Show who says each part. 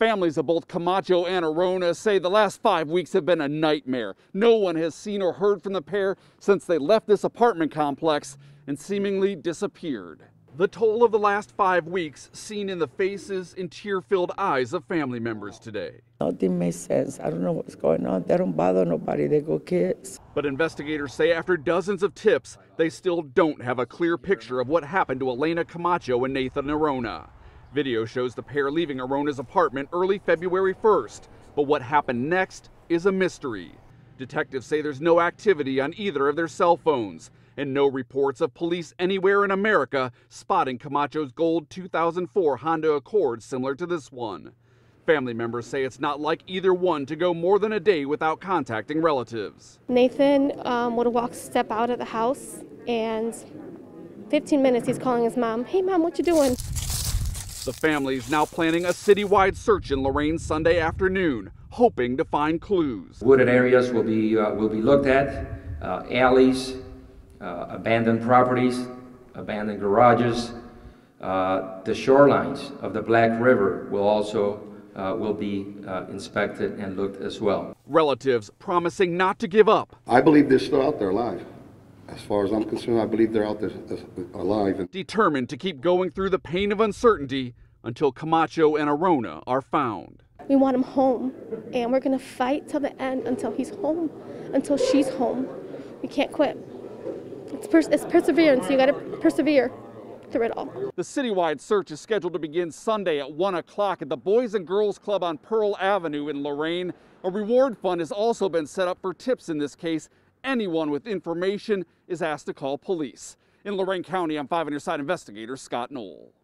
Speaker 1: Families of both Camacho and Arona say the last 5 weeks have been a nightmare. No one has seen or heard from the pair since they left this apartment complex and seemingly disappeared. The toll of the last 5 weeks seen in the faces and tear-filled eyes of family members today.
Speaker 2: Nothing makes sense. I don't know what's going on. They don't bother nobody. They go kids.
Speaker 1: But investigators say after dozens of tips, they still don't have a clear picture of what happened to Elena Camacho and Nathan Arona. Video shows the pair leaving Arona's apartment early February 1st, but what happened next is a mystery. Detectives say there's no activity on either of their cell phones and no reports of police anywhere in America spotting Camacho's gold 2004 Honda Accord similar to this one. Family members say it's not like either one to go more than a day without contacting relatives.
Speaker 3: Nathan would step out of the house, and 15 minutes he's calling his mom. Hey mom, what you doing?
Speaker 1: The family is now planning a citywide search in Lorain Sunday afternoon, hoping to find clues.
Speaker 4: Wooded areas will be looked at, alleys, abandoned properties, abandoned garages. The shorelines of the Black River will also be inspected and looked as well.
Speaker 1: Relatives promising not to give up.
Speaker 5: I believe they're still out there alive. As far as I'm concerned, I believe they're out there alive.
Speaker 1: Determined to keep going through the pain of uncertainty until Camacho and Arona are found.
Speaker 3: We want him home, and we're going to fight till the end until he's home, until she's home. We can't quit. It's perseverance. You got to persevere through it all.
Speaker 1: The citywide search is scheduled to begin Sunday at 1 o'clock at the Boys and Girls Club on Pearl Avenue in Lorain. A reward fund has also been set up for tips in this case. Anyone with information is asked to call police. In Lorain County, I'm 5 on your side investigator Scott Knoll.